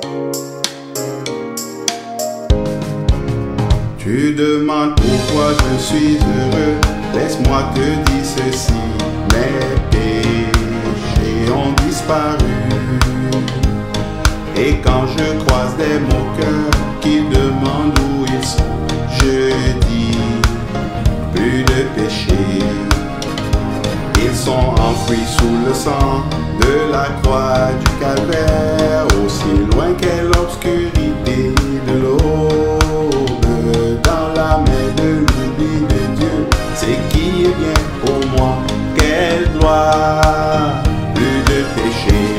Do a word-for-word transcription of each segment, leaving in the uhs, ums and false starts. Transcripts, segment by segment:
Tu demandes pourquoi je suis heureux, laisse-moi te dire ceci, mes péchés ont disparu. Et quand je croise des moqueurs qui demandent où ils sont, je dis, plus de péchés. Ils sont enfouis sous le sang de la croix du calvaire, aussi loin qu'est l'obscurité de l'aube. Dans la main de l'oubli de Dieu, c'est qui est bien pour moi, quelle gloire, plus de péché.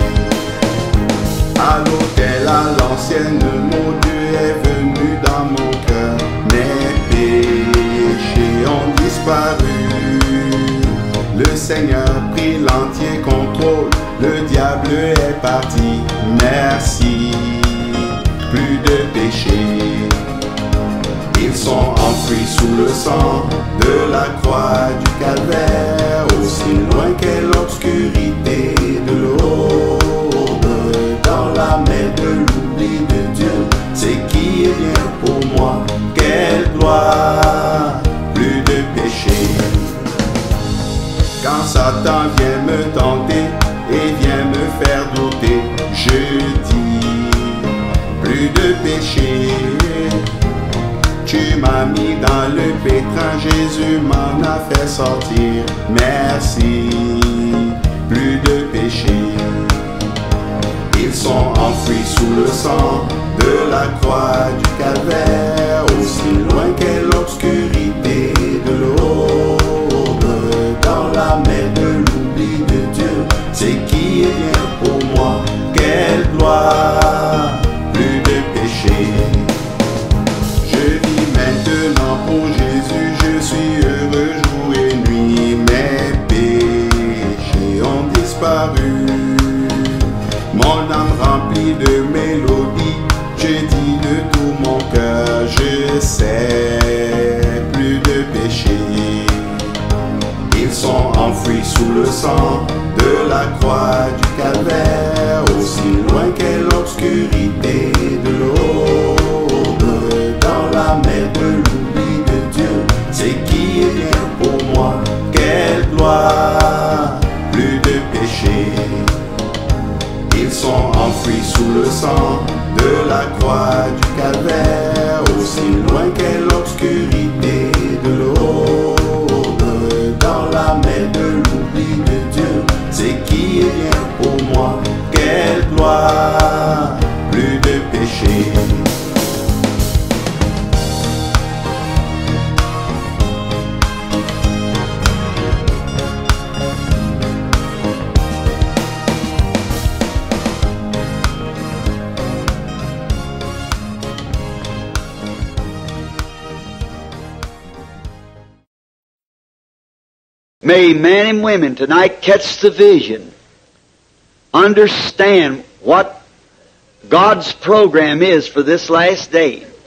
À l'autel, à l'ancienne, mon Dieu est venu dans mon cœur, mes péchés ont disparu. Le Seigneur prit l'entier contrôle, le diable est parti, merci, plus de péché. Ils sont enfouis sous le sang de la croix du calvaire, aussi loin qu'est l'obscurité de l'aube. Dans la main de l'oubli de Dieu, c'est qui est bien pour moi, quelle gloire, plus de péché. Quand Satan vient me tenter et vient me faire douter, je dis, plus de péché. Tu m'as mis dans le pétrin, Jésus m'en a fait sortir, merci, plus de péché. Ils sont enfouis sous le sang de la croix du calvaire, aussi loin qu'est l'obscurité de l'aube. Dans la main de l'oubli de Dieu, c'est qui est bien pour moi, quelle gloire, plus de péché. Je vis maintenant pour Jésus, je suis heureux jour et nuit, mes péchés ont disparu. Mon âme remplie de mélodies, je dis de tout mon cœur, je sais, plus de péché. Ils sont enfouis sous le sang de la croix du calvaire, aussi loin qu'est l'obscurité de l'aube. Dans la main de l'oubli de Dieu, c'est qui est bien pour moi, quelle gloire, plus de péché. Ils sont enfouis sous le sang de la croix du calvaire, aussi loin qu'est l'obscurité de l'aube. Dans la main de l'oubli de Dieu, c'est qui est bien pour moi, quelle gloire, plus de péché. May men and women tonight catch the vision, understand what God's program is for this last day.